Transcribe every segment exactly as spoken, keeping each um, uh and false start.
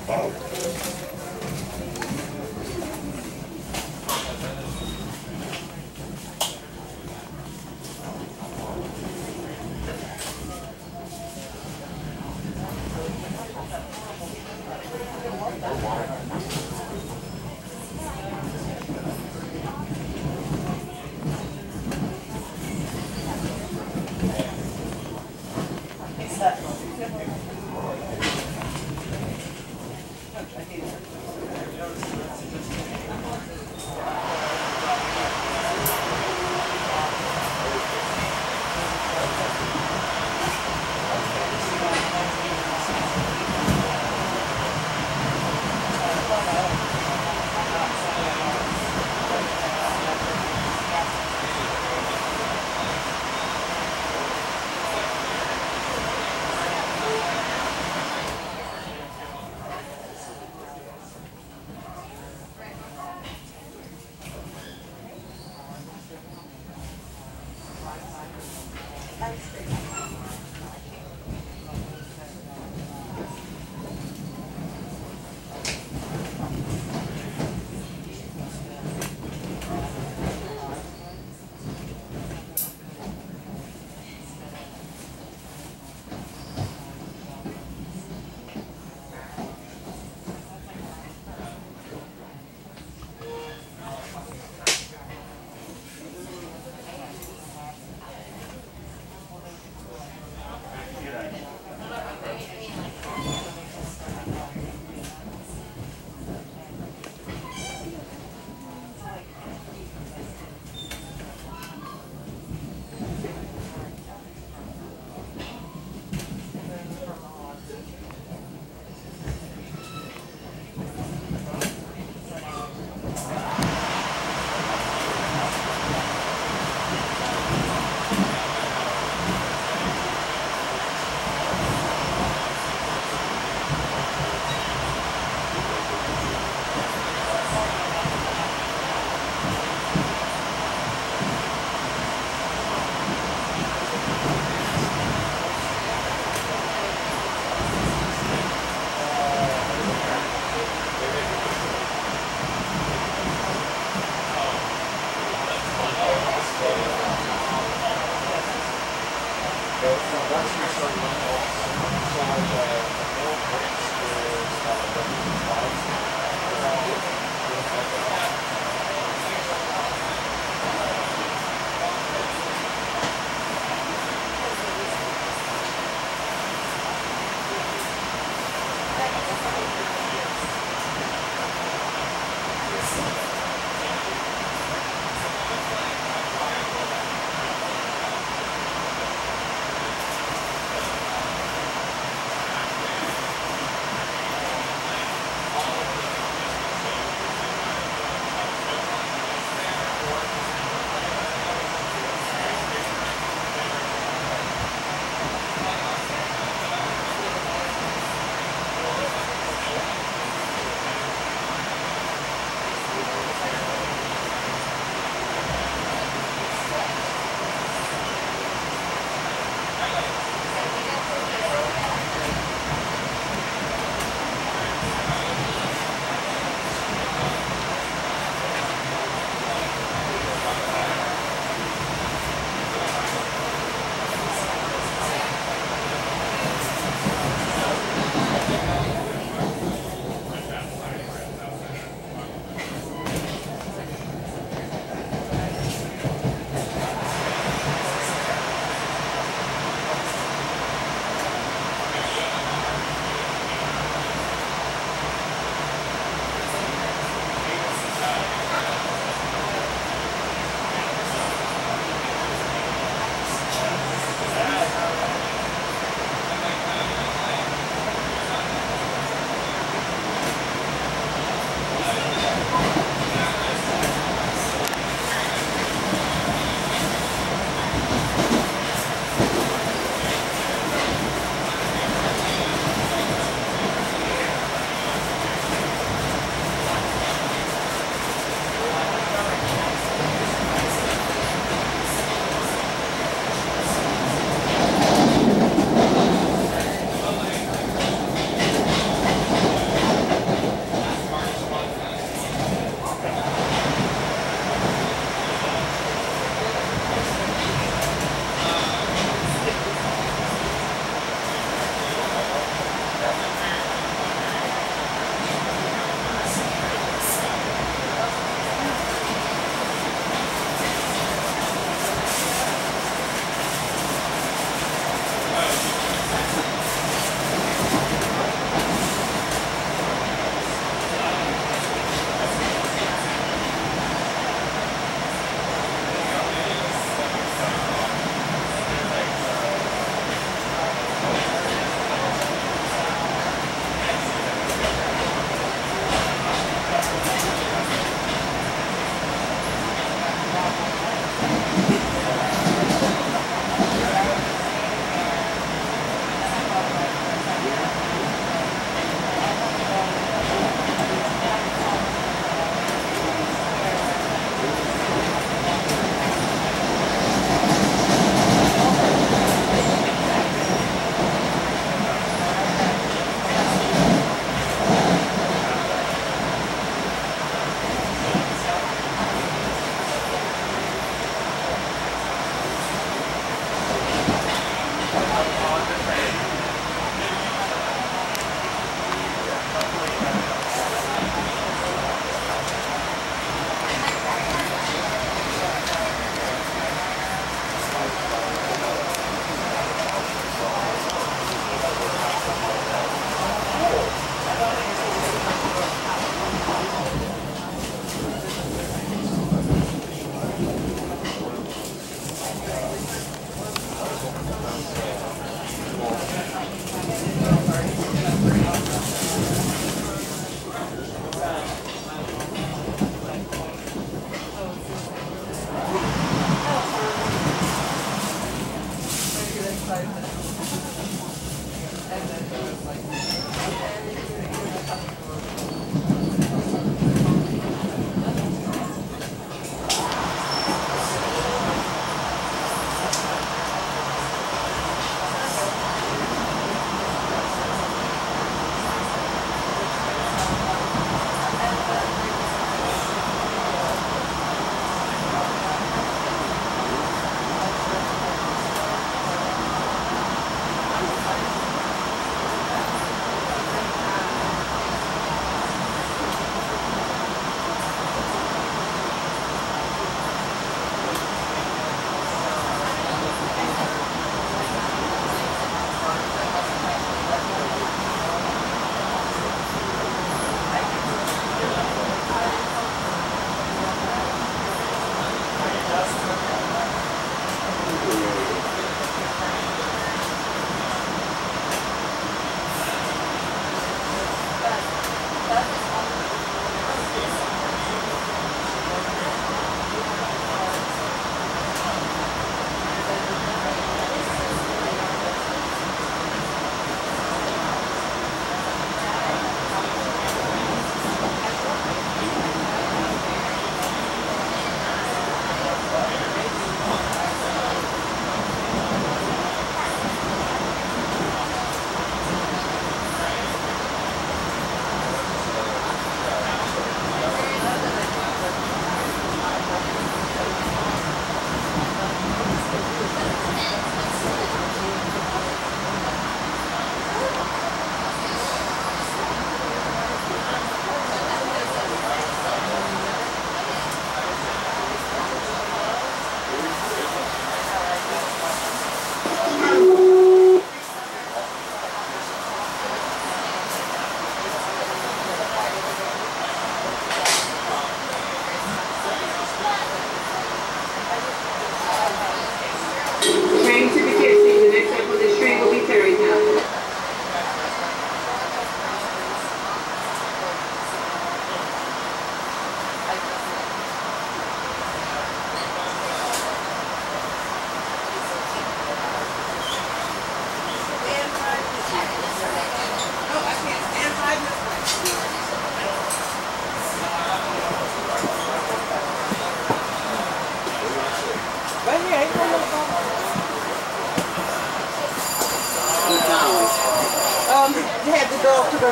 I hate it.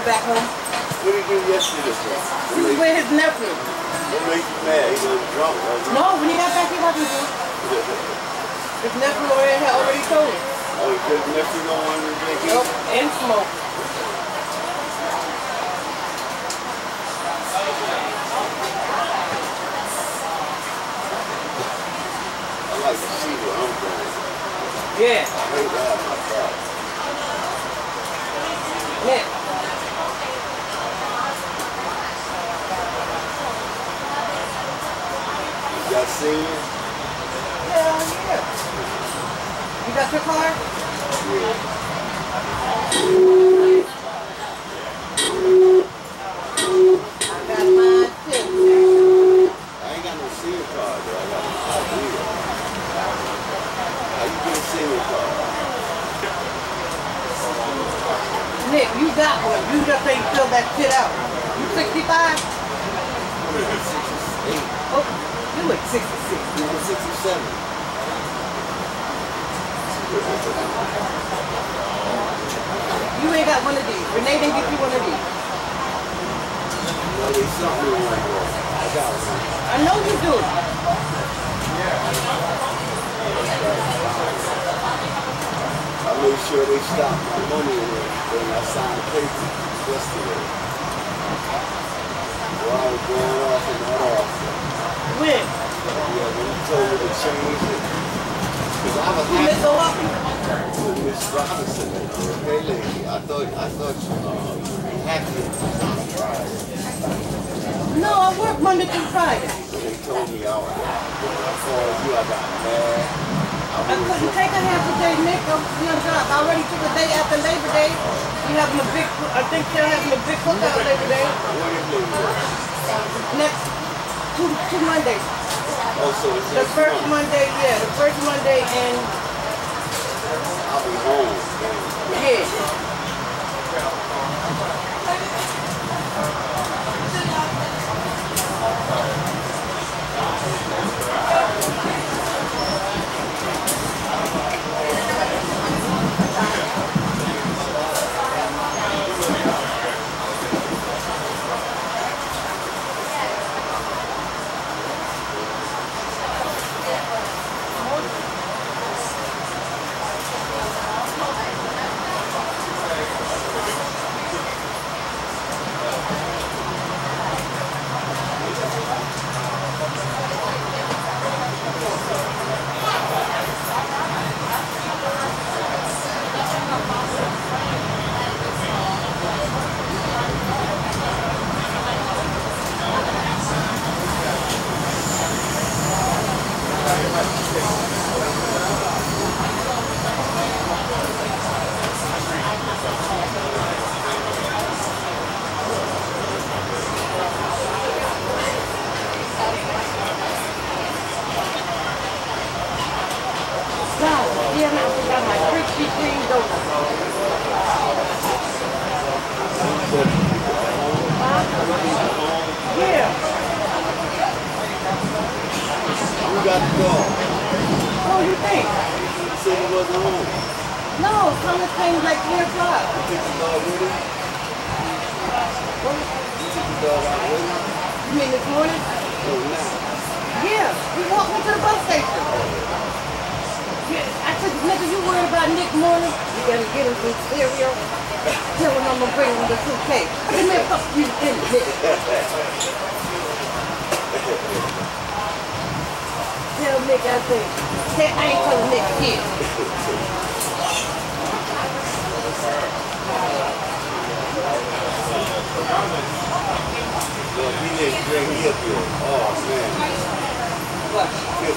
back home. What did he do yesterday? He was with his nephew. What made you mad? He was drunk, wasn't he? No, when he got back, he wasn't drunk. His nephew already had already told him. Oh, his nephew don't want to drink either? Nope, and smoke. I like to see where I'm going. Yeah. I hate to have my car. Yeah. You got senior? Hell yeah. You got your car? Yeah. I got mine too. I ain't got no senior card though. I got my idea. How you get a senior card? Nick, you got one. You just ain't fill that shit out. You sixty-five? I'm sixty-eight. Oh, you look sixty-six. You were sixty-seven. You ain't got one of these. Renee didn't get you one of these. No, they sent me one more. I got one. I know you do. I made sure they stopped my money in it when I signed the paper yesterday. Well, I was going off in that office. When? Yeah, when you told me to change it. Because I was You happy. Miss Milwaukee? With Miss Robinson, okay, lady. I thought, I thought you uh, happy on Friday. No, I work Monday through Friday. When they told me out, when I called you, I got mad. I, I couldn't take a half a day, Nick. I was on job. I already took a day after Labor Day. We having a big, I think they're having a big cookout Labor Day. When is Labor Day? Next two, two Mondays. Oh, so it's The next first month. Monday, yeah, the first Monday and I'll be home. yeah. Yeah, man, we got my crispy cream donuts. Yeah. You got the dog. Oh, you think? You said he wasn't home. No, Thomas came like three o'clock. You took the dog with him? What? You took the dog out with him? You mean this morning? Oh, now. Yeah, we walked him to the bus station. Yeah, I said, nigga, you worried about Nick morning? You gotta get him some cereal. Tell him I'm gonna bring him the suitcase. I said, man, fuck you in Nick. Tell Nick, I said, say, I ain't telling Nick shit. Well, he didn't bring me up here. Oh, man. What?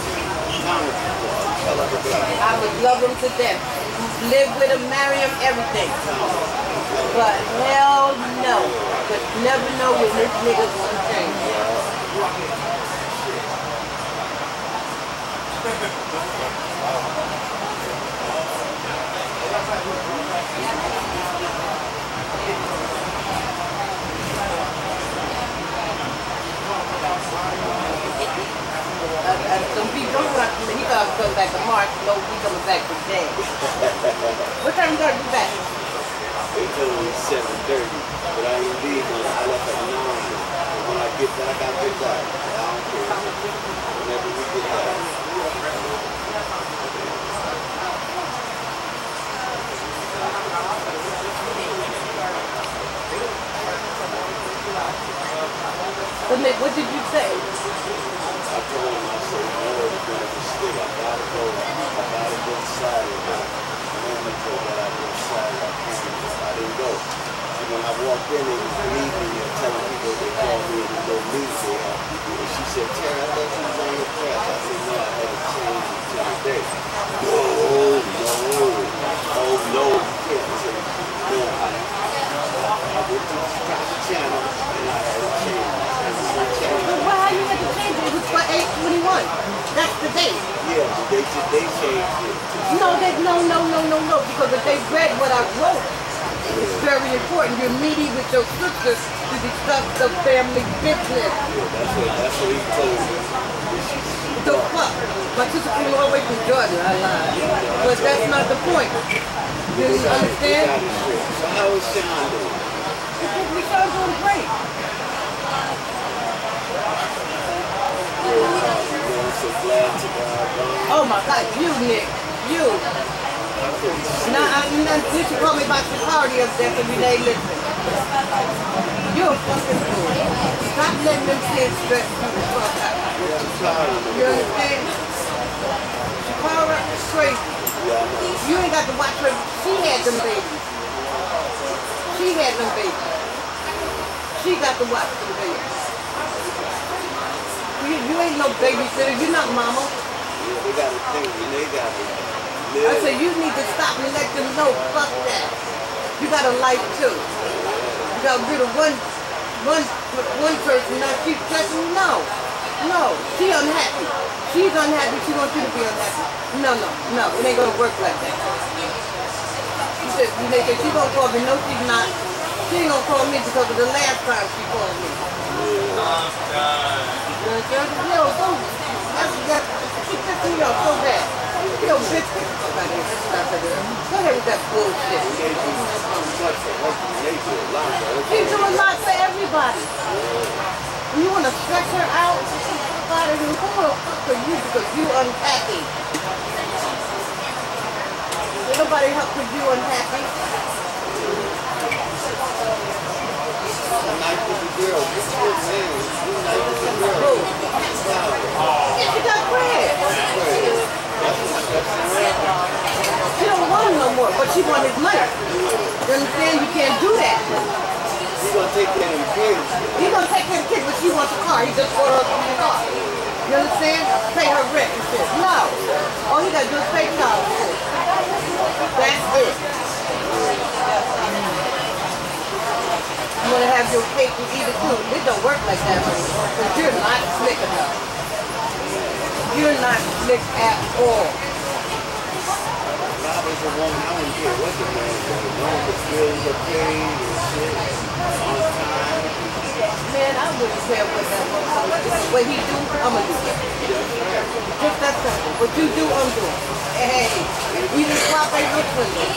I would love him to death. Live with him, marry him, everything. But hell no. But you never know when this nigga's gonna change. Don't be drunk like me. He thought I was coming back to March. No, he coming back today. What time you gotta be back? They told me seven thirty, but Whenever we get back. But Nick, what did you say? I told him, I said, no, it's going to stick. I gotta go. I gotta go inside. And I told that I go inside. I can't. I didn't go. And when I walked in, they was leaving and telling people they called me to go meet there. And she said, Terry, I thought you was on your press. I said, no, I had to change until today. No, no. Oh, no, you can't. I said, no. I went to the channel and I had to change. Well, how you had to change it? It was for eight twenty-one. That's the date. Yeah, they they changed it. No, they, no, no, no, no, no. Because if they read what I wrote, it's very important. You're meeting with your sisters to discuss the family business. Yeah, that's what that's what he told me. The fuck? My sister came all the way from Jordan. I lied. But that's not the point. Do you understand? So how is Sean doing? We started doing great. So glad to God. Oh my God, you Nick, you. Now, I, now you should call me about security up there every day. Listen, you're a fucking fool. Stop letting them kids stress you the fuck out. You understand? Shakara is crazy. You ain't got to watch her. She had them babies. She had them babies. She got to watch them babies. You, you ain't no babysitter. You're not mama. Yeah, they got to think and they got to live. I said, you need to stop and let them know, fuck that. You got a life too. You got rid of one, one, one person, now keep pressing, no. No, she unhappy. She's unhappy, she wants you to be unhappy. No, no, no, it ain't gonna work like that. She said, they said, she gonna call me, no she's not. She ain't gonna call me because of the last time she called me. Yo, go, that's, that's, she pissed me off so bad. Yo, bitch, go ahead with that bullshit. She do a lot for everybody. And you want to stress her out? God, who will fuck for you because you unhappy? Ain't nobody help because you unhappy. Nice with the girl. This good man. You're nice with the girl. Yeah, she got bread. She don't want him no more, but she want his money. You understand? You can't do that. He's gonna take care of the kids. He's gonna take care of the kids, but she wants a car. He just bought her a car. You understand? Pay her rent and shit. No. All he gotta do is pay child support. That's it. You want to have your cake and eat it too. It don't work like that, because you're not slick enough. You're not slick at all. I was a woman, I don't care what the man is. As long as the bills are paid and shit on time. Man, I wouldn't care what that was. What he do, I'm going to do it. Just that simple. What you do, I'm doing. Hey, we just swap a look for you.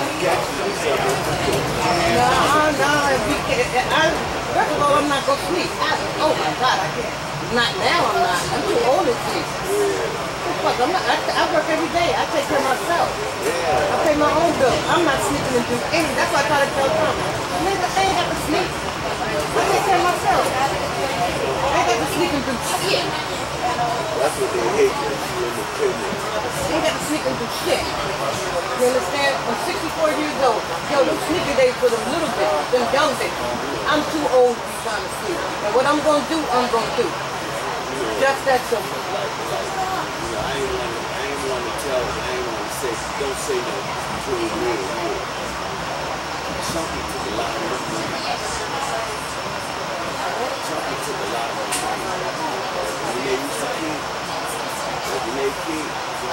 No, no, we can't. I, first of all, I'm not going to sleep. I, oh my God, I can't. Not now, I'm not. I'm too old to sleep. Fuck, I'm not, I, I work every day. I take care of myself. I pay my own bill. I'm not sneaking and do anything. That's why I try to tell them. Nigga, I ain't have to sneak. I take care of myself. I ain't got to sneak and do shit. That's what they hate when you in the prison. I ain't got to sneak and do shit. You understand? I'm sixty-four years old. Yo, them sneaker days for them little bitches, them young bitches. I'm too old to be trying to sleep. And what I'm going to do, I'm going to do. Just that simple. I ain't want to, I ain't want to tell, I ain't want to say, don't say no between me and you. Chunky took a lot of money. Chunky took a lot of money. When they used to keep, when they keep,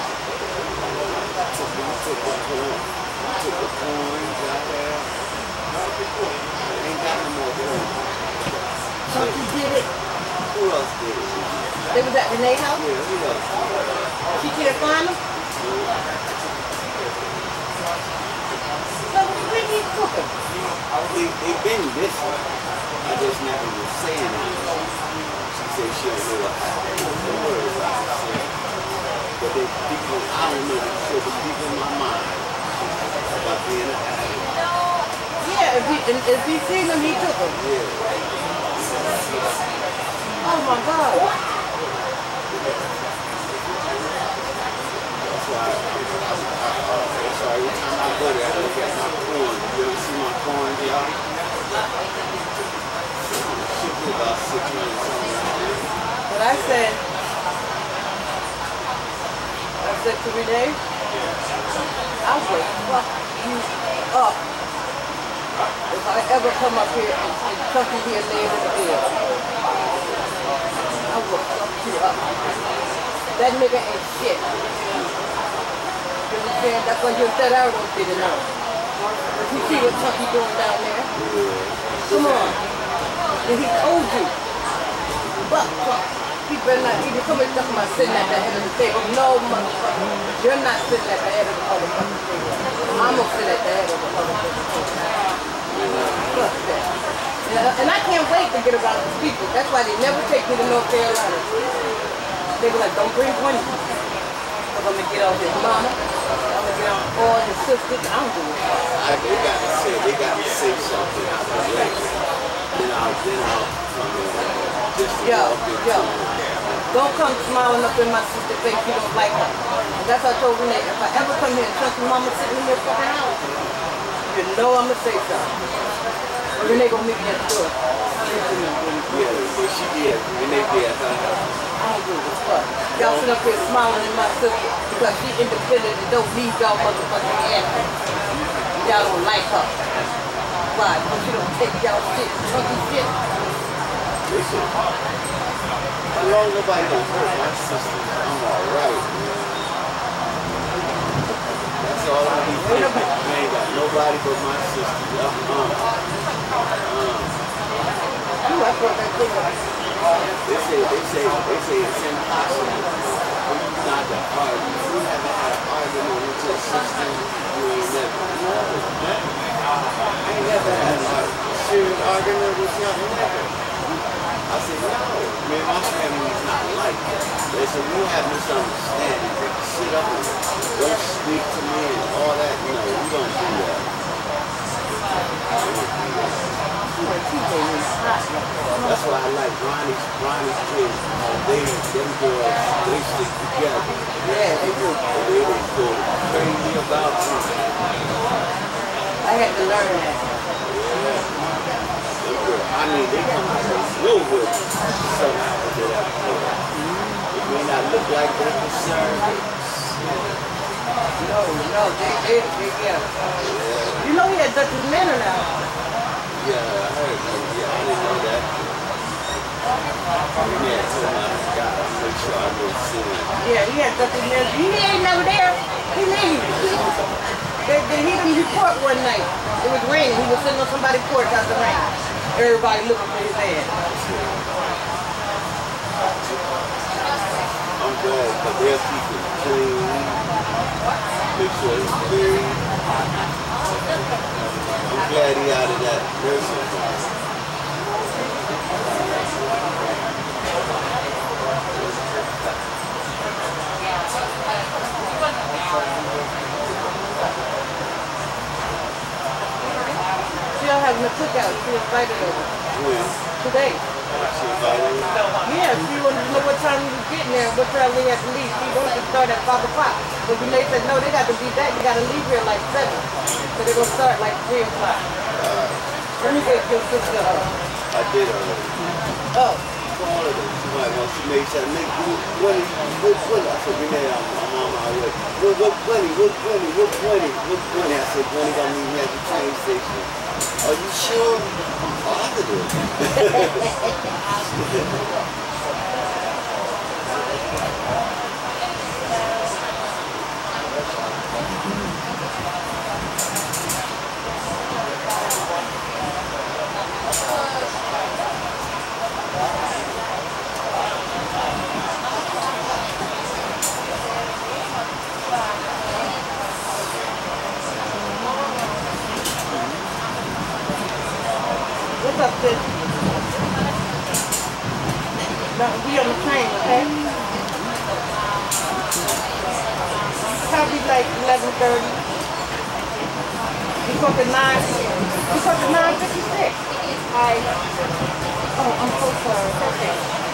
took, took the corn, took the corn, got there. Ain't got no more corn. Chunky did it. Who else did it? They was at Renee's house? Yeah, who else? She can't find them? So where he took them? They, they been missing. I just never was saying anything. She said she didn't know what happened. that people, I don't know, the shit was deep in my mind about being an addict. Yeah, if he, if he seen him, he took him. Yeah. Oh my God. That's why I, I, I, I, that's why every time I go there, I look at my corn. You ever see my corn, y'all? Shit was about six hundred something. But I said, I said to Renee, I will fuck you up if I ever come up here and, and tuck you here laying in the bed. I will fuck you up. That nigga ain't shit. You understand? That's why your dead arrow didn't know. But you see what Tucky doing down there? Come on. And he told you. But fuck. He better not even come and talk about sitting at the head of the table. No, motherfucker. You're not sitting at the head of the motherfucking table. I'm going to sit at the head of the motherfucking table. Fuck that. Yeah, and I can't wait to get around these people. That's why they never take me to North Carolina. They be like, don't bring money. Because I'm going to get on his mama. I'm going to get on all his sisters. I don't do it. I, they got to say, they got to say something out the way. Then I'll, then I'll come in. Just to yo, yo. Don't come smiling up in my sister's face. You don't like her. That's what I told Renee. If I ever come here and trust your mama sitting in your fucking house, you know I'm going to say something. Renee gonna meet me at the door. Yeah, but she did. Renee did, huh? I don't give a fuck. Y'all sit up here smiling at my sister because she independent and don't need y'all motherfucking ass. Y'all don't like her. Why? Because she don't take y'all shit, chunky shit. Listen, as long as nobody don't hurt my sister, I'm alright, man. That's all I need to do. I ain't got nobody but my sister. Uh-uh. You like what that thing was. They say, they say, they say it's impossible for you not to argue. You haven't had an argument with your sister. You ain't never. No, I ain't never had a serious argument with your never. I said, no, man, my family's not like that. They said, we have misunderstanding. They can sit up and don't speak to me and all that. No, we don't do that. We don't do that. That's why I like Ronnie's, Ronnie's kids. They, them girls, they stick together. Yeah, they do. They don't go crazy about Ronnie. I had to learn that. I mean, they come out of nowhere somehow to do that. It may not look like they're concerned. No, no, they, they, they, yeah. yeah. You know he had Dutch's manor now. Yeah, I heard that. Yeah, I didn't know that. Yeah, so I forgot. I'm pretty sure I go see him. Yeah, he had Dutch's manor. He ain't never there. He leaves. They, they, he didn't report one night. It was raining. He was sitting on somebody's porch out the rain. Everybody looking for his ass. I'm glad, but they'll keep it clean. Make sure it's clean. I'm glad he out of that nursing home. She'll have a cookout. She invited her. When? Today. She invited her? Yeah, she wanted to know what time we was getting there, what time we had to leave. She wanted to start at five o'clock. But Renee said, no, they got to be back. They got to leave here like seven. So they're going to start like three o'clock. Uh, Let me get your sister up. I did already. Oh. All of them. She might want to make sure. Make what what what I said, Renee, I'm, I'm on my way. What what twenty? What twenty? What twenty? What twenty? I said, twenty gonna meet me at the train station. Are you sure? Positive. What's up, sis? Now, we on the train, okay? Probably like eleven thirty. You cook at nine. You cook at nine fifty-six. Hi. Oh, I'm so sorry. Okay.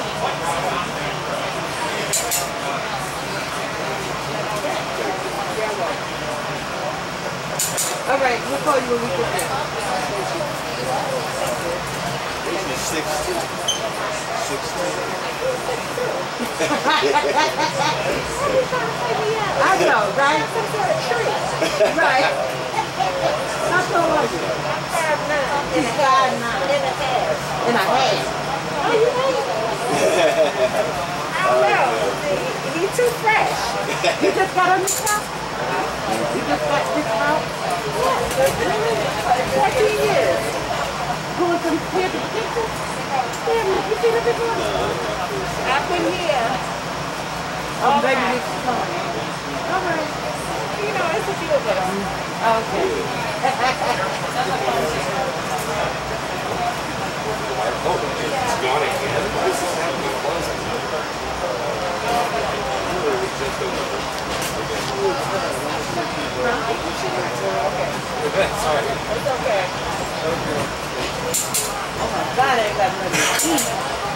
All right, we'll call you when we get there. sixteen. sixteen. I know, right? Right. How tall are you? five nine. She's five nine. And a half. And a half. Oh, you hate it? I don't know. He's too fresh. You just got on the top? You just got this out? Yeah. fourteen years. Going from here to picture? Damn, you see the before? I've been here. Oh, baby, this is coming. All right. You know, it's a few of us. Okay. Oh, it's gone again? Why is this happening? Why is it? Sorry. It's okay. Oh my God, I ain't got nothing to eat.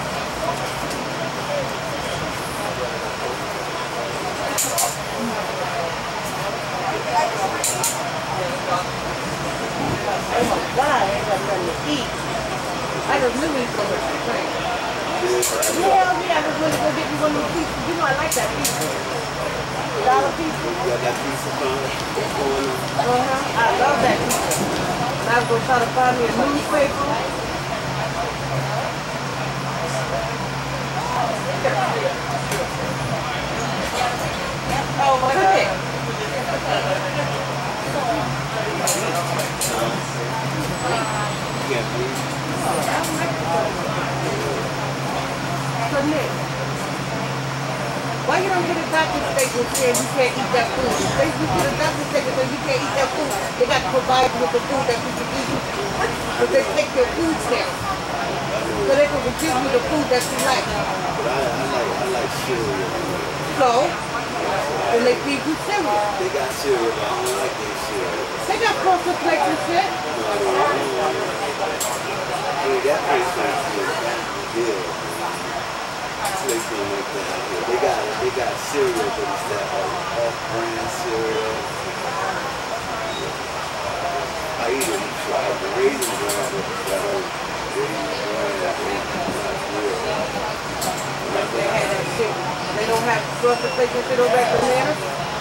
Oh my God, I ain't got nothing to eat. I just knew he was going to complain. Hell yeah, I was going to go get me one of those pieces. You know I like that pizza. Dollar pizza. You got that pizza from Uh-huh. I love that pizza. And I was going to try to find me a newspaper. Oh my God. Yeah, please. So Nick, why you don't get a doctor's statement saying you can't eat that food? They you get a doctor's statement saying you can't eat that food. They got to provide you with the food that you can eat. But they take your food stamp. So they can give you the food that you like. But I, I like I like cereal. So, then they feed you cereal. They got cereal, but I don't like their cereal. They got frosted flakes and shit. Yeah, that place is good. Place don't like that out here. They got they got cereal, but it's that off-brand cereal. I eat it. I have the raisin bran, but that old raisin bran, that not real. They had that shit. They don't have frosted flakes and shit over at Bananas.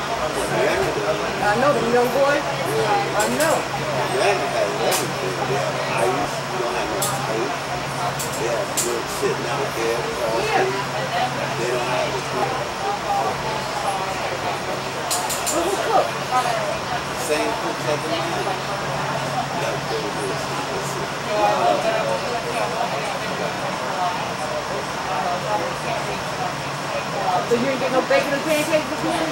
I know them young boys. I know. Banana has everything. They have ice. You don't have no ice. They have milk sitting out there. Yeah. They don't have it here. Well, who cook? Same cooks at the line. That's very good. So you ain't get no bacon and pancakes this morning?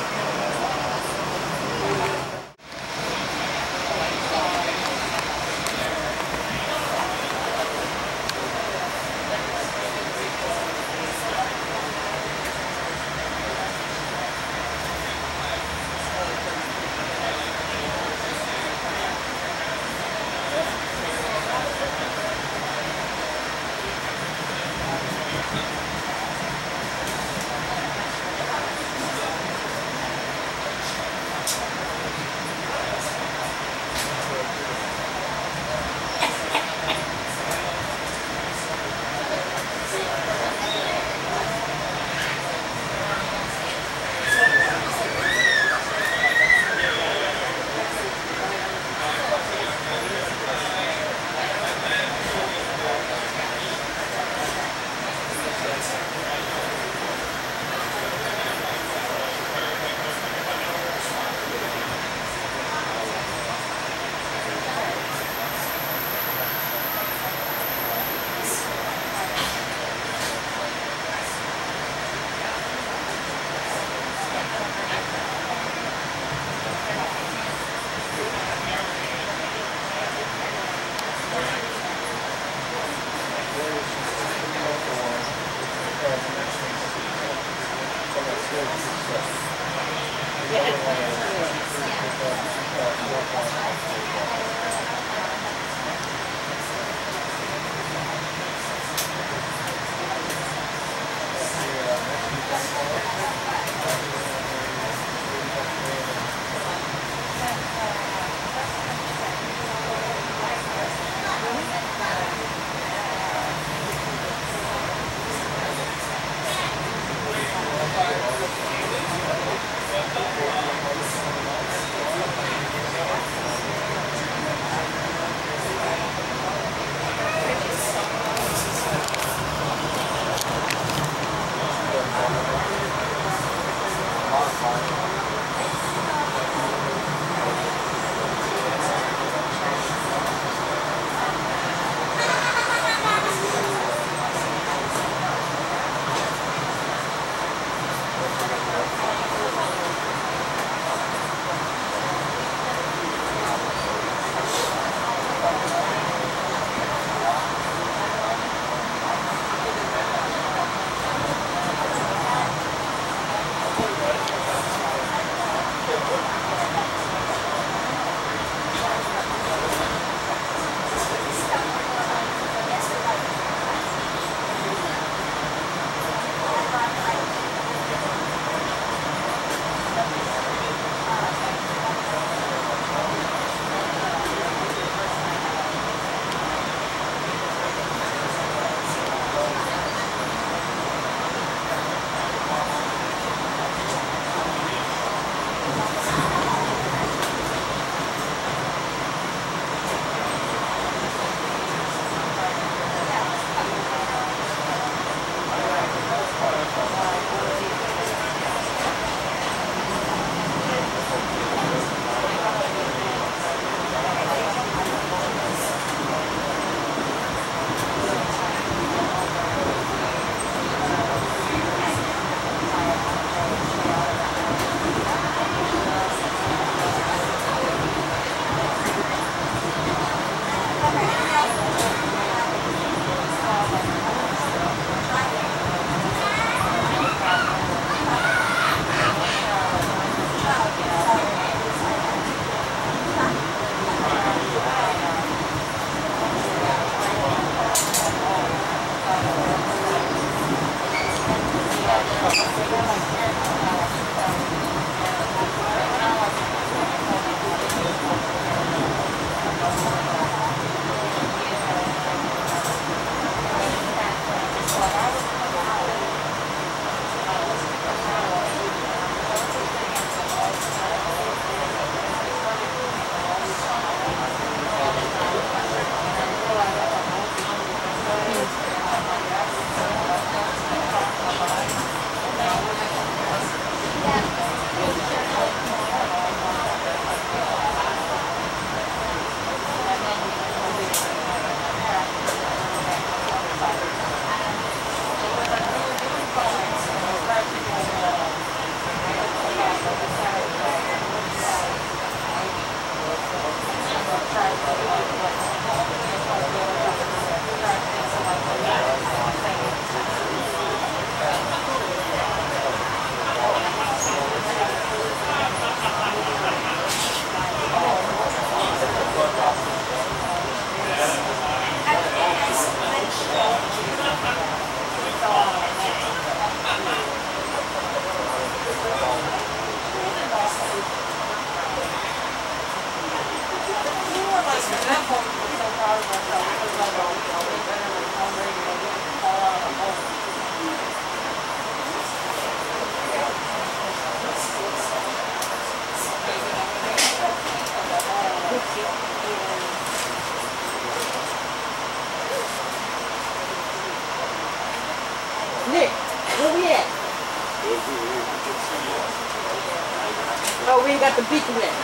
Oh, we ain't got the beacon yet.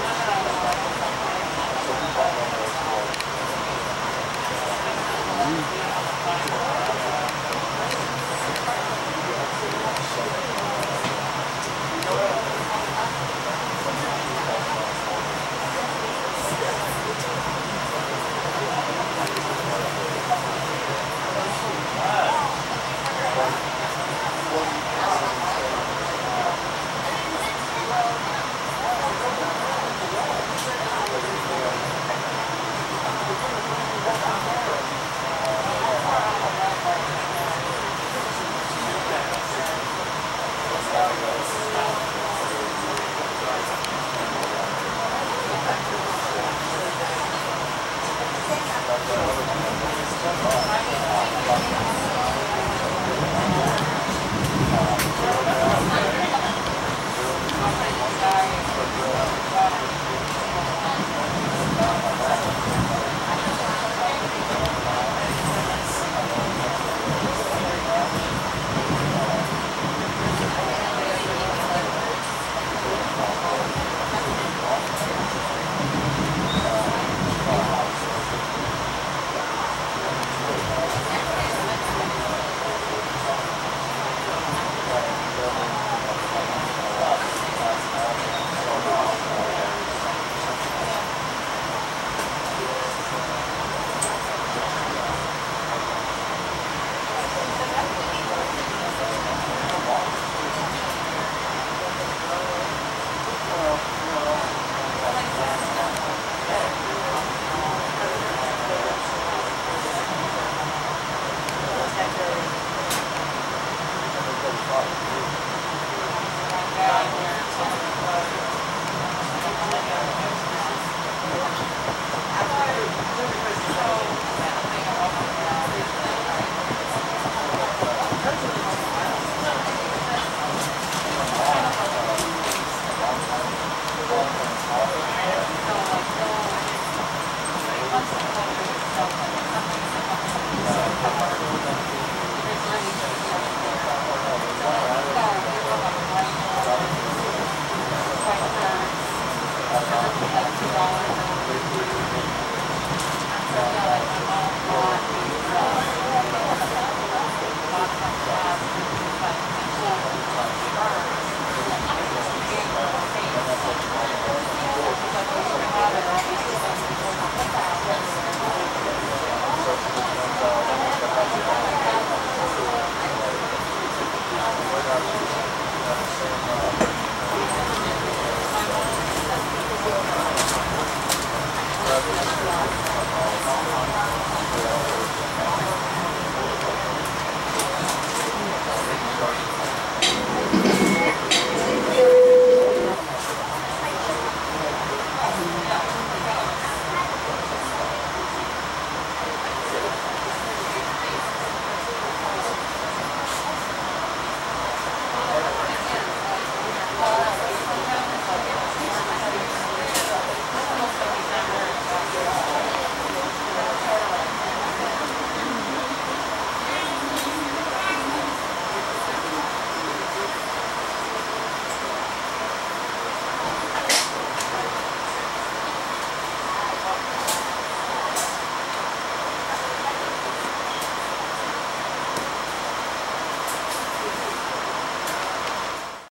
Mm-hmm.